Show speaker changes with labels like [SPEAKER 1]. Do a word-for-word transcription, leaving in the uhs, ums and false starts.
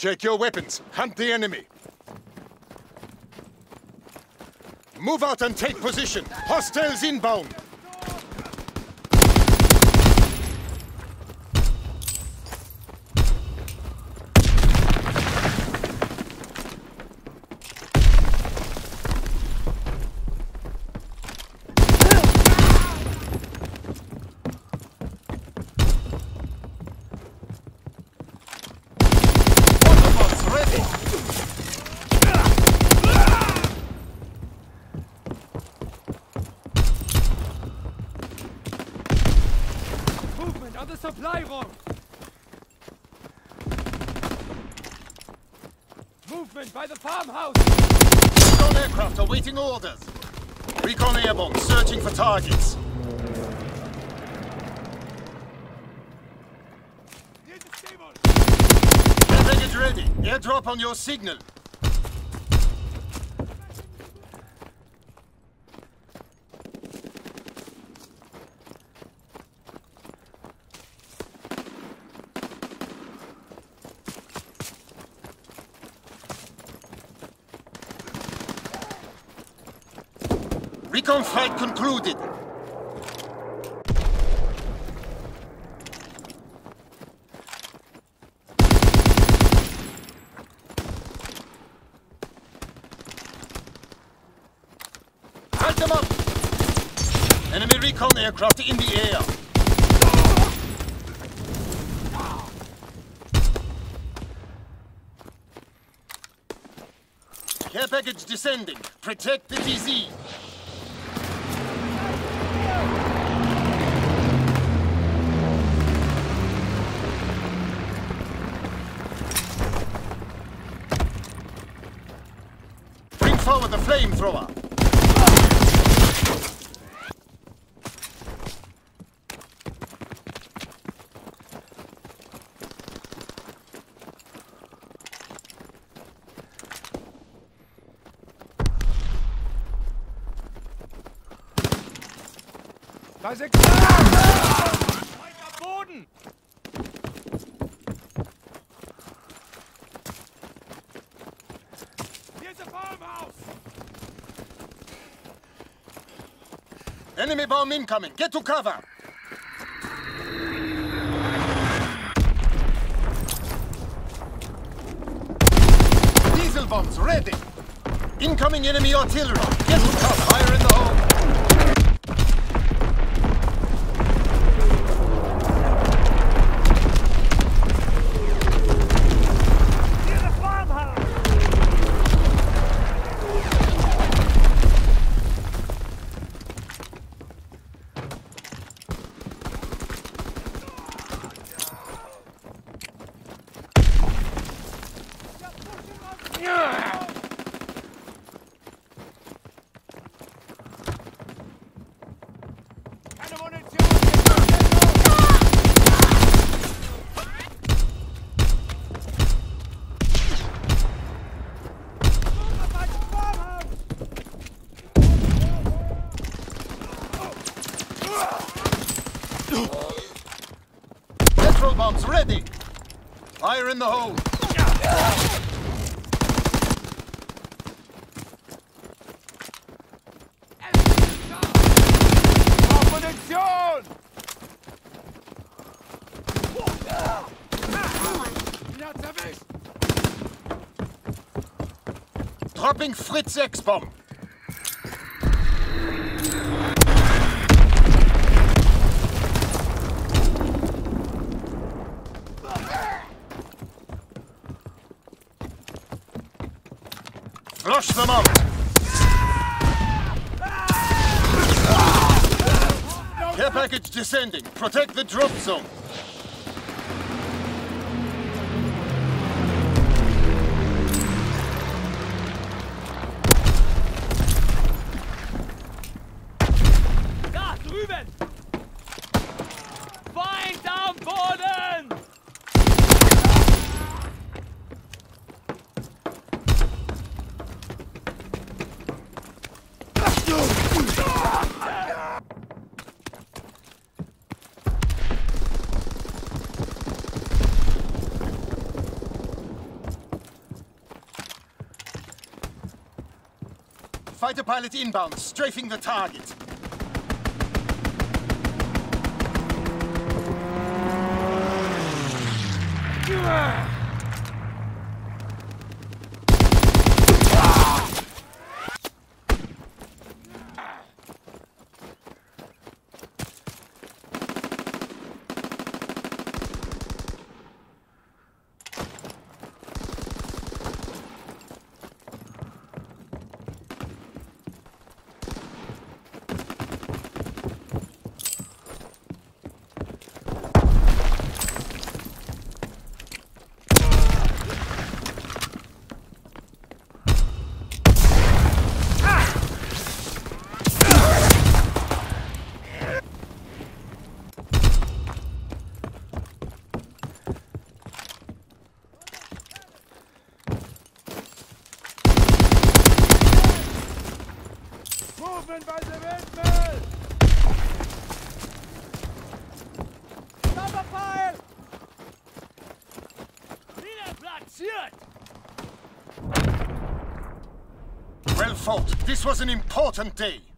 [SPEAKER 1] Check your weapons. Hunt the enemy. Move out and take position. Hostiles inbound.
[SPEAKER 2] On the supply room! Movement by the farmhouse!
[SPEAKER 1] Recon aircraft awaiting orders. Recon airborne searching for targets. Air package ready. Airdrop on your signal. Recon flight concluded. Cut them up! Enemy recon aircraft in the air. Care package descending. Protect the T Z. Forward the flamethrower!
[SPEAKER 2] Da ist er klar! Weiter Boden!
[SPEAKER 1] Enemy bomb incoming! Get to cover! Diesel bombs ready! Incoming enemy artillery! Get to cover! Fire in the hole! Petrol bombs ready! Fire in the hole!
[SPEAKER 2] Munition!
[SPEAKER 1] Dropping Fritz X-Bomb! Flush them out! Care package descending. Protect the drop zone.
[SPEAKER 2] Da drüben! Feind am Boden!
[SPEAKER 1] Fighter pilot inbound, strafing the target.
[SPEAKER 2] Movement by the windmill! Cover fire! Wieder platziert!
[SPEAKER 1] Well fought. This was an important day.